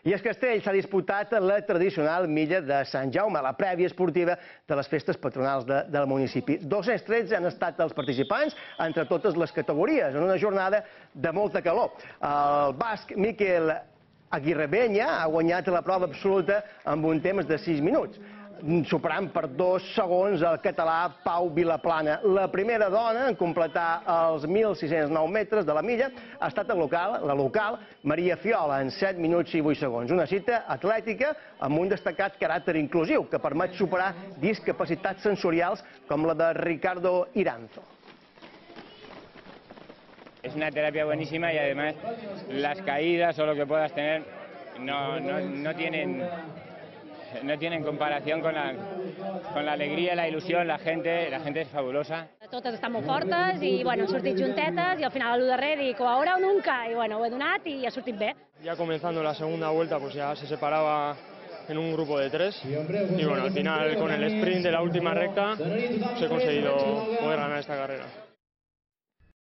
I el Castell s'ha disputat la tradicional milla de Sant Jaume, la prèvia esportiva de les festes patronals del municipi. 213 han estat els participants entre totes les categories, en una jornada de molta calor. El basc Miquel Aguirrebenya ha guanyat la prova absoluta amb un temps de 6 minuts, superant per 2 segons el català Pau Vilaplana. La primera dona en completar els 1.609 metres de la milla ha estat la local Maria Fiola, en 7 minuts i 8 segons. Una cita atlètica amb un destacat caràcter inclusiu que permet superar discapacitats sensorials com la de Ricardo Iranzo. Es una terapia buenísima y además las caídas o lo que puedas tener no tienen comparación con la alegría, la ilusión, la gente es fabulosa. Totes estan molt fortes i hem sortit juntetes i al final a lo darrer dic ahora o nunca, i ho he donat i ha sortit bé. Ya comenzando la segunda vuelta pues ya se separaba en un grupo de 3 y al final con el sprint de la última recta he conseguido poder ganar esta carrera.